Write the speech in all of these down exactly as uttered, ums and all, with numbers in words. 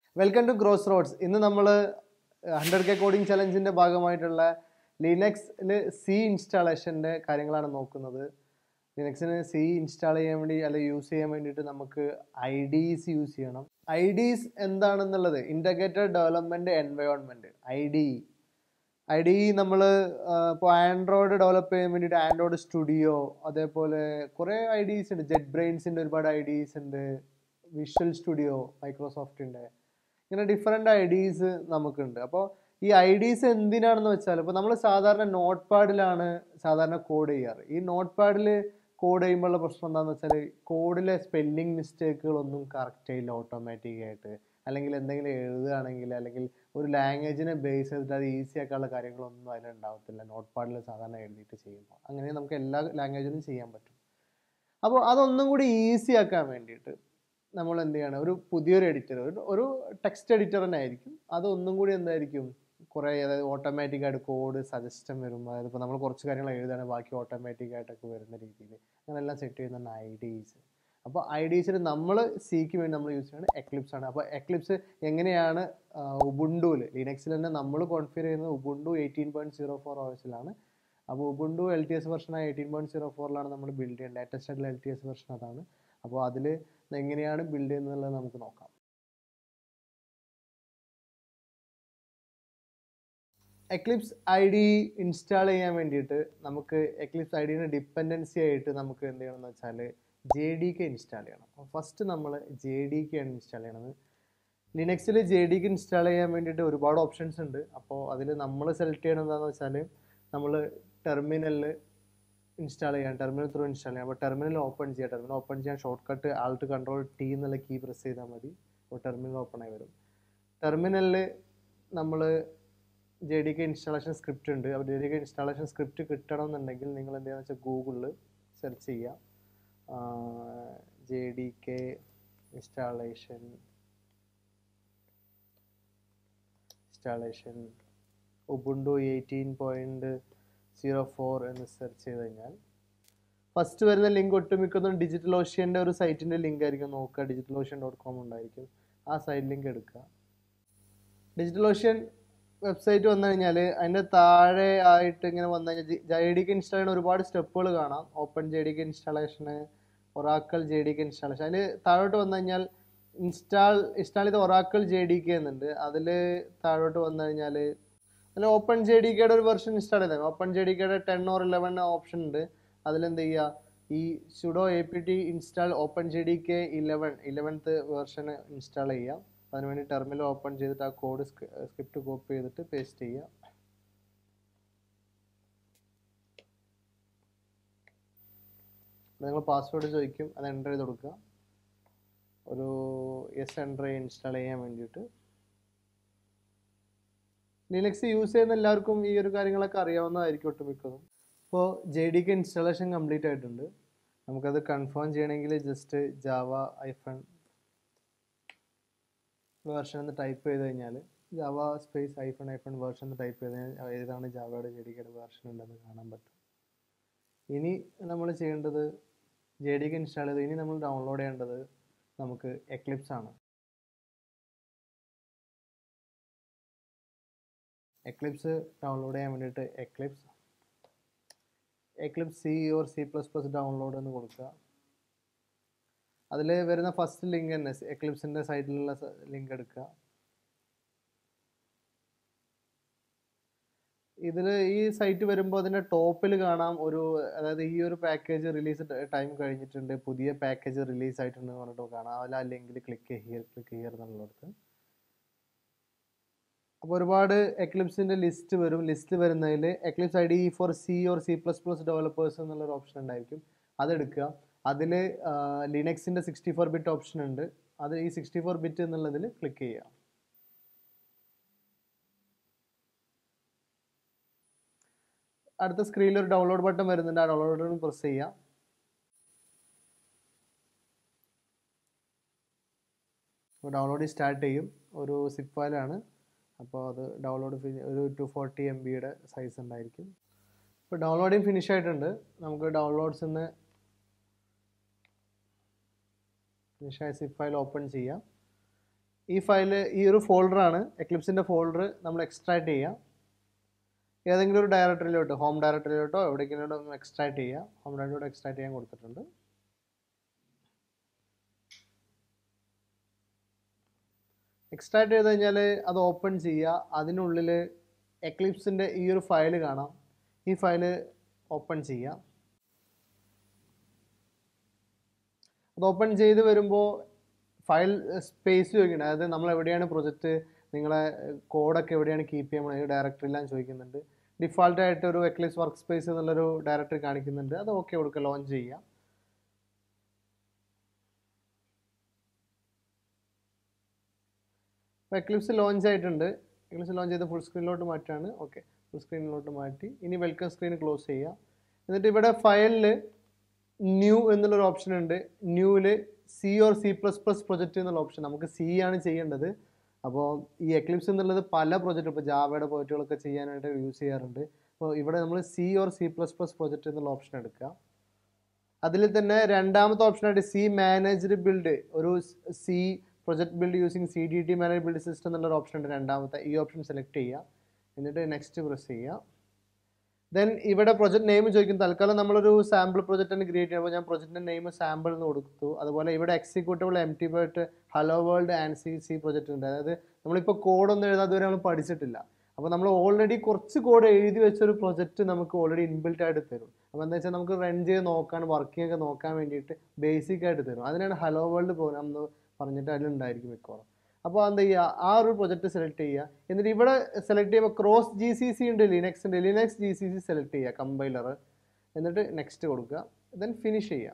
Welcome to Crossroads. In the one hundred K coding challenge in the Bagamaitala Linux C installation Karingala Nokunada. Linux C install use I D Es use. I D Es and integrated development environment. I D E. I D E നമ്മൾ ഇപ്പോൾ Android develop ചെയ്യാൻ വേണ്ടിയിട്ട് Android studio അതേപോലെ കുറേ I D S ഉണ്ട്. Jet ബ്രെയിൻസിൻ്റെ ഒരുപാട് I D S ഉണ്ട്, വിഷ്വൽ സ്റ്റുഡിയോ മൈക്രോസോഫ്റ്റിൻ്റെ, ഇങ്ങനെ ഡിഫറെൻ്റ് ഐ ഡി എസ് നമുക്കുണ്ട്. അപ്പോൾ ഈ ഐ ഡി എസ് എന്തിനാണെന്ന് വെച്ചാൽ ഇപ്പോൾ നമ്മൾ സാധാരണ നോട്ട് പാഡിലാണ് സാധാരണ കോഡ് ചെയ്യാറ്. ഈ നോട്ട് പാഡിൽ കോഡ് ചെയ്യുമ്പോഴുള്ള പ്രശ്നം എന്താണെന്ന് വെച്ചാൽ കോഡിലെ സ്പെല്ലിംഗ് മിസ്റ്റേക്കുകളൊന്നും കറക്റ്റ് ചെയ്യില്ല ഓട്ടോമാറ്റിക്കായിട്ട്. അല്ലെങ്കിൽ എന്തെങ്കിലും എഴുതുകയാണെങ്കിൽ അല്ലെങ്കിൽ ഒരു ലാംഗ്വേജിനെ ബേസ് ചെയ്തിട്ട് അത് ഈസി ആക്കാനുള്ള കാര്യങ്ങളൊന്നും അതിലുണ്ടാവത്തില്ല നോട്ട് പാഡിൽ സാധാരണ എഴുതിയിട്ട് ചെയ്യുമ്പോൾ. അങ്ങനെ നമുക്ക് എല്ലാ ലാംഗ്വേജിലും ചെയ്യാൻ പറ്റും. അപ്പോൾ അതൊന്നും കൂടി ഈസി ആക്കാൻ വേണ്ടിയിട്ട് നമ്മൾ എന്ത് ചെയ്യണം, ഒരു പുതിയൊരു എഡിറ്റർ, ഒരു ടെക്സ്റ്റ് എഡിറ്റർ തന്നെ ആയിരിക്കും. അതൊന്നും കൂടി എന്തായിരിക്കും കുറേ, അതായത് ഓട്ടോമാറ്റിക്കായിട്ട് കോഡ് സജസ്റ്റൻ വരും. അതായത് ഇപ്പോൾ നമ്മൾ കുറച്ച് കാര്യങ്ങൾ എഴുതാണ് ബാക്കി ഓട്ടോമാറ്റിക്കായിട്ടൊക്കെ വരുന്ന രീതിയിൽ അങ്ങനെല്ലാം സെറ്റ് ചെയ്യുന്നതാണ് ഐ ഡി എസ്. അപ്പോൾ ഐ ഡി എസിൽ നമ്മൾ സിക്ക് വേണ്ടി നമ്മൾ യൂസ് ചെയ്യുന്നത് എക്ലിപ്സ് ആണ്. അപ്പോൾ എക്ലിപ്സ് എങ്ങനെയാണ് ഉബുണ്ടുവിൽ, ലിനക്സിൽ തന്നെ നമ്മൾ കോൺഫിഗർ ചെയ്യുന്നത് Ubuntu eighteen point zero four ഓസിലാണ്. അപ്പോൾ Ubuntu L T S version eighteen point zero ഫോറിലാണ് നമ്മൾ ബിൽഡ് ചെയ്യുന്നത്. ലേറ്റസ്റ്റ് ആയിട്ടുള്ള എൽ ടി എസ് വെർഷൻ അതാണ്. അപ്പോൾ അതിൽ എങ്ങനെയാണ് ബിൽഡ് ചെയ്യുന്നത് നമുക്ക് നോക്കാം. എക്ലിപ്സ് ഐ ഡി ഇൻസ്റ്റാൾ ചെയ്യാൻ വേണ്ടിയിട്ട് നമുക്ക് എക്ലിപ്സ് ഐ ഡിയുടെ ഡിപ്പെൻഡൻസി ആയിട്ട് നമുക്ക് എന്ത് ചെയ്യണമെന്ന് വെച്ചാൽ ജെ ഡി കെ ഇൻസ്റ്റാൾ ചെയ്യണം. അപ്പോൾ ഫസ്റ്റ് നമ്മൾ ജെ ഡി കെ ആണ് ഇൻസ്റ്റാൾ ചെയ്യണത്. ലിനക്സിൽ ജെ ഡി കെ ഇൻസ്റ്റാൾ ചെയ്യാൻ വേണ്ടിയിട്ട് ഒരുപാട് ഓപ്ഷൻസ് ഉണ്ട്. അപ്പോൾ അതിൽ നമ്മൾ സെലക്ട് ചെയ്യണത് എന്താണെന്ന് വെച്ചാൽ നമ്മൾ ടെർമിനലിൽ ഇൻസ്റ്റാൾ ചെയ്യാം, ടെർമിനൽ ത്രൂ ഇൻസ്റ്റാൾ ചെയ്യാം. അപ്പോൾ ടെർമിനൽ ഓപ്പൺ ചെയ്യാം. ടെർമിനൽ ഓപ്പൺ ചെയ്യാൻ shortcut alt control T എന്നുള്ള കീ പ്രസ് ചെയ്താൽ മതി. അപ്പോൾ ടെർമിനൽ ഓപ്പൺ ആയി വരും. ടെർമിനലിൽ നമ്മൾ J D K installation script ഉണ്ട്. അപ്പോൾ J D K installation script കിട്ടണമെന്നുണ്ടെങ്കിൽ നിങ്ങൾ എന്താണെന്ന് വെച്ചാൽ ഗൂഗിളിൽ സെർച്ച് ചെയ്യുക, J D K installation installation Ubuntu eighteen point zero four എന്ന് സെർച്ച് ചെയ്ത് കഴിഞ്ഞാൽ ഫസ്റ്റ് വരുന്ന ലിങ്ക് ഒട്ടുമിക്കതും ഡിജിറ്റൽ ഓഷ്യൻ്റെ ഒരു സൈറ്റിൻ്റെ ലിങ്ക് ആയിരിക്കും നോക്കുക. ഡിജിറ്റൽ ഓഷ്യൻ ഡോട്ട് കോം ഉണ്ടായിരിക്കും. ആ സൈറ്റ് ലിങ്ക് എടുക്കുക. ഡിജിറ്റൽ ഓഷ്യൻ വെബ്സൈറ്റ് വന്നു കഴിഞ്ഞാൽ അതിൻ്റെ താഴെ ആയിട്ട് ഇങ്ങനെ വന്നു കഴിഞ്ഞാൽ ജെ ഡി കെ ഇൻസ്റ്റാൾ ചെയ്യുന്ന ഒരുപാട് സ്റ്റെപ്പുകൾ കാണാം. ഓപ്പൺ ജെ ഡി കെ ഇൻസ്റ്റാളേഷന്, Oracle J D K installation. അതിൽ താഴോട്ട് വന്നു കഴിഞ്ഞാൽ ഇൻസ്റ്റാൾ ഇൻസ്റ്റാൾ ചെയ്ത ഒറാക്കിൾ ജെ ഡി കെ എന്നുണ്ട്. അതിൽ താഴോട്ട് വന്നു കഴിഞ്ഞാൽ അതിൽ ഓപ്പൺ ജെ ഡി കെയുടെ ഒരു വെർഷൻ ഇൻസ്റ്റാൾ ചെയ്താൽ ഓപ്പൺ ജെ ഡി കെയുടെ ടെൻ ഓർ ഇലവൻ ഓപ്ഷൻ ഉണ്ട്. അതിലെന്ത് ചെയ്യുക, ഈ sudo A P T install open J D K eleven eleventh version install ചെയ്യാം. അതിനുവേണ്ടി ടെർമിനൽ ഓപ്പൺ ചെയ്തിട്ട് ആ കോഡ് സ്ക്രിപ്റ്റ് കോപ്പി ചെയ്തിട്ട് പേസ്റ്റ് ചെയ്യുക. നിങ്ങൾ പാസ്വേഡ് ചോദിക്കും, അത് എൻ്റർ ചെയ്ത് കൊടുക്കുക. ഒരു എസ് എൻ്റർ ചെയ്ത് ഇൻസ്റ്റാൾ ചെയ്യാൻ വേണ്ടിയിട്ട്. ലിനക്സ് യൂസ് ചെയ്യുന്ന എല്ലാവർക്കും ഈ ഒരു കാര്യങ്ങളൊക്കെ അറിയാവുന്നതായിരിക്കും ഒട്ടുമിക്കതും. ഇപ്പോൾ J D K installation complete ആയിട്ടുണ്ട്. നമുക്കത് കൺഫേം ചെയ്യണമെങ്കിൽ ജസ്റ്റ് ജാവ ഐഫൺ വേർഷൻ എന്ന് ടൈപ്പ് ചെയ്ത് കഴിഞ്ഞാൽ Java space hyphen hyphen version എന്ന് ടൈപ്പ് ചെയ്ത് കഴിഞ്ഞാൽ ഏതാണ് ജാവയുടെ ജെ ഡി കെയുടെ വേർഷൻ ഉണ്ടെന്ന് കാണാൻ പറ്റും. ഇനി നമ്മൾ ചെയ്യേണ്ടത് ജെ ഡി കെ ഇൻസ്റ്റാൾ ചെയ്ത് ഇനി നമ്മൾ ഡൗൺലോഡ് ചെയ്യേണ്ടത് നമുക്ക് എക്ലിപ്സ് ആണ്. എക്ലിപ്സ് ഡൗൺലോഡ് ചെയ്യാൻ വേണ്ടിയിട്ട് Eclipse Eclipse C or C plus plus download എന്ന് കൊടുക്കുക. അതിൽ വരുന്ന ഫസ്റ്റ് ലിങ്ക് തന്നെ എക്ലിപ്സിൻ്റെ സൈറ്റിലുള്ള ലിങ്ക് എടുക്കുക. ഇതിൽ ഈ സൈറ്റ് വരുമ്പോൾ അതിൻ്റെ ടോപ്പിൽ കാണാം ഒരു, അതായത് ഈ ഒരു പാക്കേജ് റിലീസ് ടൈം കഴിഞ്ഞിട്ടുണ്ട്, പുതിയ പാക്കേജ് റിലീസ് ആയിട്ടുണ്ട് എന്ന് പറഞ്ഞിട്ട് കാണാം. അതിൽ ആ ലിങ്കിൽ ക്ലിക്ക് ഹിയർ ക്ലിക്ക് ഹിയർ എന്നുള്ളവർക്ക് അപ്പോൾ ഒരുപാട് എക്ലിപ്സിൻ്റെ ലിസ്റ്റ് വരും. ലിസ്റ്റ് വരുന്നതിൽ Eclipse I D for C or C plus plus developers എന്നുള്ളൊരു ഓപ്ഷൻ ഉണ്ടായിരിക്കും. അതെടുക്കുക. അതിൽ ലിനക്സിൻ്റെ സിക്സ്റ്റി ഫോർ ബിറ്റ് ഓപ്ഷൻ ഉണ്ട്. അത് ഈ സിക്സ്റ്റി ഫോർ ബിറ്റ് എന്നുള്ളതിൽ ക്ലിക്ക് ചെയ്യുക. അടുത്ത സ്ക്രീനിൽ ഒരു ഡൗൺലോഡ് ബട്ടൺ വരുന്നുണ്ട്. ആ ഡൗൺലോഡ് ബട്ടൺ പ്രസ് ചെയ്യാം. അപ്പോൾ ഡൗൺലോഡ് സ്റ്റാർട്ട് ചെയ്യും. ഒരു സിപ്പ് ഫയലാണ്. അപ്പോൾ അത് ഡൗൺലോഡ് ഒരു ടു ഫോർട്ടി എം ബിയുടെ സൈസ് ഉണ്ടായിരിക്കും. ഇപ്പോൾ ഡൗൺലോഡിങ് ഫിനിഷ് ആയിട്ടുണ്ട്. നമുക്ക് ഡൗൺലോഡ്സ് നിന്ന് ഫിനിഷായ സിപ്പ് ഫയൽ ഓപ്പൺ ചെയ്യാം. ഈ ഫയൽ ഈ ഒരു ഫോൾഡറാണ് എക്ലിപ്സിൻ്റെ ഫോൾഡർ നമ്മൾ എക്സ്ട്രാക്ട് ചെയ്യുക. ഏതെങ്കിലും ഒരു ഡയറക്ടറിയിലോട്ട് ഹോം ഡയറക്ടറിയിലോട്ടോ എവിടേക്കെങ്കിലും ഒന്ന് എക്സ്ട്രാക്ട് ചെയ്യുക. ഹോം ഡയറക്ടറിലോട്ട് എക്സ്ട്രാക്ട് ചെയ്യാൻ കൊടുത്തിട്ടുണ്ട്. എക്സ്ട്രാക്ട് ചെയ്ത് കഴിഞ്ഞാൽ അത് ഓപ്പൺ ചെയ്യുക. അതിനുള്ളിൽ എക്ലിപ്സിൻ്റെ ഈ ഒരു ഫയൽ കാണാം. ഈ ഫയൽ ഓപ്പൺ ചെയ്യുക. അത് ഓപ്പൺ ചെയ്ത് വരുമ്പോൾ ഫയൽ സ്പേസ് ചോദിക്കുന്നുണ്ട്. അതായത് നമ്മൾ എവിടെയാണ് പ്രൊജക്റ്റ്, നിങ്ങളെ കോഡൊക്കെ എവിടെയാണ് കീപ്പ് ചെയ്യാൻ ഈ ഡയറക്ടറിയെല്ലാം ചോദിക്കുന്നുണ്ട്. ഡിഫാൾട്ടായിട്ട് ഒരു എക്ലിപ്സ് വർക്ക് സ്പേസ് എന്നുള്ളൊരു ഡയറക്ടറി കാണിക്കുന്നുണ്ട്. അത് ഓക്കെ കൊടുക്കുക, ലോഞ്ച് ചെയ്യുക. അപ്പോൾ എക്ലിപ്സ് ലോഞ്ച് ആയിട്ടുണ്ട്. എക്ലിപ്സ് ലോഞ്ച് ചെയ്ത് ഫുൾ സ്ക്രീനിലോട്ട് മാറ്റാണ്. ഓക്കെ, ഫുൾ സ്ക്രീനിലോട്ട് മാറ്റി. ഇനി വെൽക്കം സ്ക്രീൻ ക്ലോസ് ചെയ്യുക. എന്നിട്ട് ഇവിടെ ഫയലിൽ ന്യൂ എന്നുള്ളൊരു ഓപ്ഷൻ ഉണ്ട്. ന്യൂവിൽ C or C plus plus project എന്നുള്ള ഓപ്ഷൻ, നമുക്ക് സി ആണ് ചെയ്യേണ്ടത്. അപ്പോൾ ഈ എക്ലിപ്സ് എന്നുള്ളത് പല പ്രൊജക്റ്റ്, ഇപ്പോൾ ജാവയുടെ പ്രൊജക്റ്റുകളൊക്കെ ചെയ്യാനായിട്ട് യൂസ് ചെയ്യാറുണ്ട്. അപ്പോൾ ഇവിടെ നമ്മൾ C or C plus plus project എന്നുള്ള ഓപ്ഷൻ എടുക്കുക. അതിൽ തന്നെ രണ്ടാമത്തെ ഓപ്ഷനായിട്ട് സി മാനേജ്ഡ് ബിൽഡ്, ഒരു C project build using C D T manage build system എന്നുള്ളൊരു ഓപ്ഷൻ ഉണ്ട് രണ്ടാമത്തെ. ഈ ഓപ്ഷൻ സെലക്ട് ചെയ്യുക. എന്നിട്ട് നെക്സ്റ്റ് പ്രസ് ചെയ്യുക. ദെൻ ഇവിടെ പ്രൊജക്ട് നെയിം ചോദിക്കും. തൽക്കാലം നമ്മളൊരു സാമ്പിൾ പ്രൊജക്റ്റ് തന്നെ ക്രിയേറ്റ് ചെയ്യുമ്പോൾ ഞാൻ പ്രൊജക്റ്റിൻ്റെ നെയിം സാമ്പിൾ എന്ന് കൊടുത്തു. അതുപോലെ ഇവിടെ എക്സിക്യൂട്ടബിൾ എം ടി പോയിട്ട് hello world ANSI C project ഉണ്ട്. അതായത് നമ്മളിപ്പോൾ കോഡൊന്നും എഴുതാതെ വരെ നമ്മൾ പഠിച്ചിട്ടില്ല. അപ്പോൾ നമ്മൾ ഓൾറെഡി കുറച്ച് കോഡ് എഴുതി വെച്ചൊരു പ്രൊജക്റ്റ് നമുക്ക് ഓൾറെഡി ഇൻബിൽറ്റ് ആയിട്ട് തരും. അപ്പോൾ എന്താ വെച്ചാൽ നമുക്ക് റൺ ചെയ്ത് നോക്കാൻ, വർക്കിംഗ് ഒക്കെ നോക്കാൻ വേണ്ടിയിട്ട് ബേസിക് ആയിട്ട് തരും. അതിനാണ് ഹലോ വേൾഡ് പ്രോഗ്രാം എന്ന് പറഞ്ഞിട്ട് അതിലുണ്ടായിരിക്കും മിക്കവാറും. അപ്പോൾ എന്താ ചെയ്യുക, ആ ഒരു പ്രൊജക്റ്റ് സെലക്ട് ചെയ്യുക. എന്നിട്ട് ഇവിടെ സെലക്ട് ചെയ്യുമ്പോൾ ക്രോസ് ജി സി സി ഉണ്ട്, ലിനക്സ് ഉണ്ട്. Linux G C C select ചെയ്യുക, കമ്പൈലർ. എന്നിട്ട് നെക്സ്റ്റ് കൊടുക്കുക. ദെൻ ഫിനിഷ് ചെയ്യുക.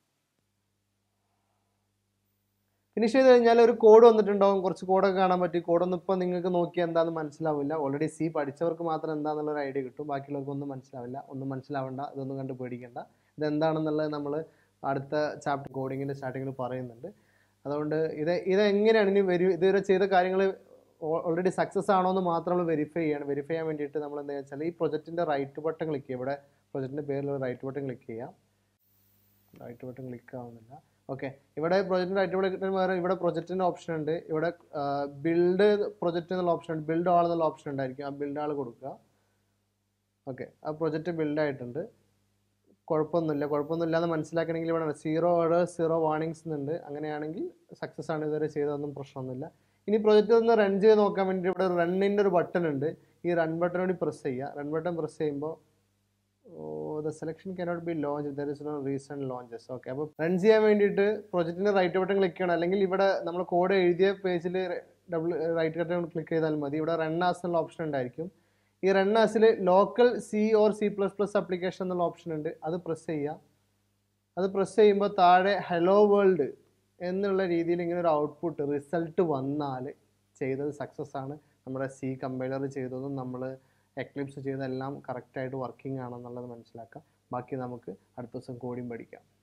ഫിനിഷ് ചെയ്ത് കഴിഞ്ഞാൽ ഒരു കോഡ് വന്നിട്ടുണ്ടാവും. കുറച്ച് കോഡൊക്കെ കാണാൻ പറ്റി. കോഡൊന്നും ഇപ്പോൾ നിങ്ങൾക്ക് നോക്കിയാൽ എന്താണെന്ന് മനസ്സിലാവില്ല. ഓൾറെഡി സി പഠിച്ചവർക്ക് മാത്രം എന്താണെന്നുള്ളൊരു ഐഡിയ കിട്ടും. ബാക്കിയുള്ളവർക്കൊന്നും മനസ്സിലാവില്ല. ഒന്നും മനസ്സിലാവേണ്ട, ഇതൊന്നും കണ്ട് പേടിക്കേണ്ട. ഇതെന്താണെന്നുള്ളത് നമ്മൾ അടുത്ത ചാപ്റ്റർ കോഡിങ്ങിൻ്റെ സ്റ്റാർട്ടിങ്ങിൽ പറയുന്നുണ്ട്. അതുകൊണ്ട് ഇത് ഇതെങ്ങനെയാണ് ഇനി വെരി ഇതുവരെ ചെയ്ത കാര്യങ്ങൾ ഓൾറെഡി സക്സസ് ആണോ എന്ന് മാത്രം നമ്മൾ വെരിഫൈ ചെയ്യണം. വെരിഫൈ ചെയ്യാൻ വേണ്ടിയിട്ട് നമ്മൾ എന്താ വെച്ചാൽ ഈ പ്രൊജക്റ്റിൻ്റെ റൈറ്റ് ബട്ടൺ ക്ലിക്ക് ചെയ്യുക. ഇവിടെ പ്രൊജക്റ്റിൻ്റെ പേരിലുള്ള റൈറ്റ് ബട്ടൺ ക്ലിക്ക് ചെയ്യാം. റൈറ്റ് ബട്ടൺ ക്ലിക്ക് ആവുന്നില്ല. ഓക്കെ, ഇവിടെ പ്രൊജക്റ്റിൻ്റെ റൈറ്റ് ബട്ടൺ വേറെ ഇവിടെ പ്രൊജക്റ്റിൻ്റെ ഓപ്ഷൻ ഉണ്ട്. ഇവിടെ ബിൽഡ് പ്രൊജക്റ്റ് എന്നുള്ള ഓപ്ഷൻ ഉണ്ട്. ബിൽഡ് ആൾ എന്നുള്ള ഓപ്ഷൻ ഉണ്ടായിരിക്കും. ആ ബിൽഡ് ആൾ കൊടുക്കുക. ഓക്കെ, ആ പ്രൊജക്റ്റ് ബിൽഡ് ആയിട്ടുണ്ട്. കുഴപ്പമൊന്നുമില്ല. കുഴപ്പമൊന്നുമില്ല എന്ന് മനസ്സിലാക്കണമെങ്കിൽ ഇവിടെ സീറോ ഓർഡേഴ്സ് സീറോ വാർണിങ്സ് എന്നുണ്ട്. അങ്ങനെയാണെങ്കിൽ സക്സസ് ആണ്. ഇതുവരെ ചെയ്തതൊന്നും പ്രശ്നമൊന്നുമില്ല. ഇനി പ്രൊജക്റ്റ് ഒന്ന് റൺ ചെയ്ത് നോക്കാൻ വേണ്ടി ഇവിടെ റണ്ണിൻ്റെ ഒരു ബട്ടൺ ഉണ്ട്. ഈ റൺ ബട്ടൺ കൂടി പ്രസ് ചെയ്യുക. റൺ ബട്ടൺ പ്രസ് ചെയ്യുമ്പോൾ the selection cannot be launch, there is no recent launches. Okay, അപ്പോൾ റൺ ചെയ്യാൻ വേണ്ടിയിട്ട് പ്രൊജക്റ്റിൻ്റെ റൈറ്റ് ബട്ടൺ ക്ലിക്ക് ചെയ്യണം. അല്ലെങ്കിൽ ഇവിടെ നമ്മൾ കോഡ് എഴുതിയ പേജിൽ ഡബിൾ റൈറ്റ് ബട്ടൺ ക്ലിക്ക് ചെയ്താൽ മതി. ഇവിടെ റൺ ആസ് എന്നുള്ള ഓപ്ഷൻ ഉണ്ടായിരിക്കും. ഈ റൺ ആസിൽ local C or C plus plus application എന്നുള്ള ഓപ്ഷൻ ഉണ്ട്. അത് പ്രസ് ചെയ്യുക. അത് പ്രസ് ചെയ്യുമ്പോൾ താഴെ ഹലോ വേൾഡ് എന്നുള്ള രീതിയിൽ ഇങ്ങനെ ഒരു ഔട്ട്പുട്ട് റിസൾട്ട് വന്നാൽ ചെയ്തത് സക്സസ് ആണ്. നമ്മുടെ സി കമ്പൈലർ ചെയ്തതും നമ്മൾ എക്ലിപ്സ് ചെയ്തതെല്ലാം കറക്റ്റായിട്ട് വർക്കിംഗ് ആണെന്നുള്ളത് മനസ്സിലാക്കാം. ബാക്കി നമുക്ക് അടുത്ത ദിവസം കോഡിങ് പഠിക്കാം.